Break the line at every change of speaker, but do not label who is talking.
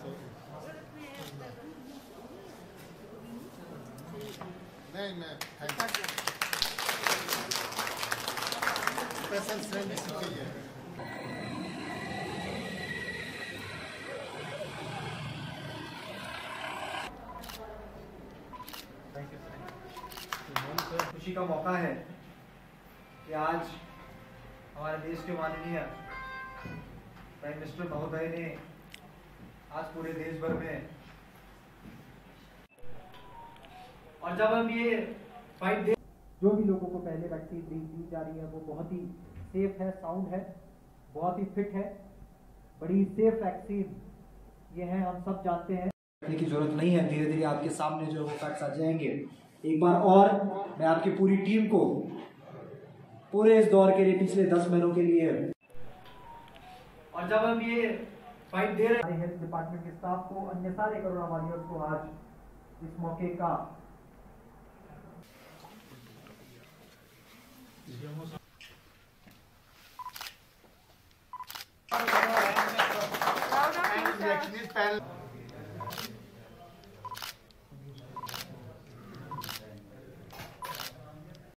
नहीं मैं special friend सीखी है।
खुशी का मौका है कि आज हमारे देश के माननीय प्राइम मिनिस्टर महोदय ने आज पूरे देश भर में, और जब हम ये फाइट दे, जो भी लोगों को पहले वैक्सीन दी जा रही है वो बहुत ही सेफ है, साउंड है, बहुत ही फिट है, बड़ी सेफ वैक्सीन ये है, हम सब जानते हैं। की जरूरत नहीं है, धीरे धीरे आपके सामने जो वो फैक्ट्स आ जाएंगे। एक बार और मैं आपकी पूरी टीम को पूरे इस दौर के लिए, पिछले 10 महीनों के लिए, और जब हम ये फाइट दे रहे हैं हेल्थ डिपार्टमेंट के स्टाफ को, अन्य सारे कोरोना वॉरियर्स को आज इस मौके का
पैनल